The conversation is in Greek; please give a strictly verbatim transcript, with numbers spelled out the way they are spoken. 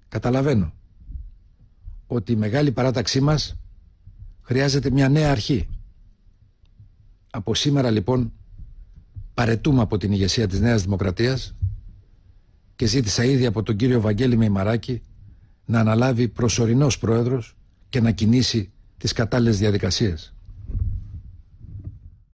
Καταλαβαίνω ότι η μεγάλη παράταξή μας χρειάζεται μια νέα αρχή. Από σήμερα λοιπόν παρετούμε από την ηγεσία της Νέας Δημοκρατίας και ζήτησα ήδη από τον κύριο Βαγγέλη Μεϊμαράκη να αναλάβει προσωρινός πρόεδρος και να κινήσει τις κατάλληλες διαδικασίες.